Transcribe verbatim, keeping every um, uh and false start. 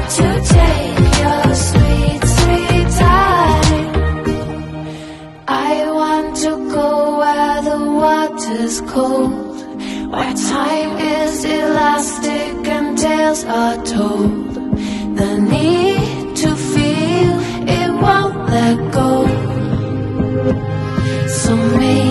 to take your sweet, sweet time. I want to go where the water's cold, where time is elastic and tales are told. The need to feel it won't let go. So maybe